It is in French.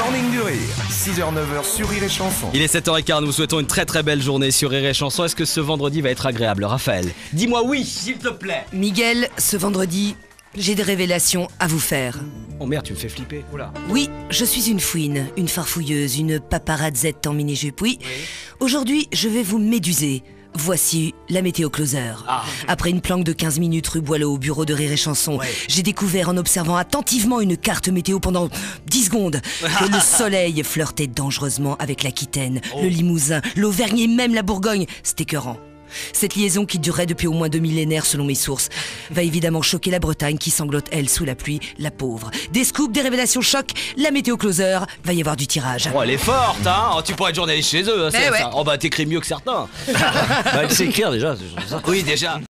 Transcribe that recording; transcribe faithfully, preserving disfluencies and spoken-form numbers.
Morning du Rire, six heures neuf heures sur Rire et Chanson. Il est sept heures quinze, nous vous souhaitons une très très belle journée sur Rire et Chanson. Est-ce que ce vendredi va être agréable, Raphaël? Dis-moi oui, s'il te plaît. Miguel, ce vendredi, j'ai des révélations à vous faire. Oh merde, tu me fais flipper. Oula. Oui, je suis une fouine, une farfouilleuse, une paparazzette en mini-jupe, oui. oui. Aujourd'hui, je vais vous méduser. Voici la météo closer. Ah. Après une planque de quinze minutes rue Boileau au bureau de Rire et Chanson, ouais. j'ai découvert en observant attentivement une carte météo pendant dix secondes que le soleil flirtait dangereusement avec l'Aquitaine, oh. le Limousin, l'Auvergne et même la Bourgogne. C'est écœurant. Cette liaison qui durerait depuis au moins deux millénaires selon mes sources va évidemment choquer la Bretagne qui sanglote elle sous la pluie, la pauvre. Des scoops, des révélations choc, la météo closer, va y avoir du tirage. Oh elle est forte hein, oh, tu pourrais être journaliste chez eux hein, eh ouais. ça. Oh bah t'écris mieux que certains. Bah elle sait écrire déjà. Oui déjà.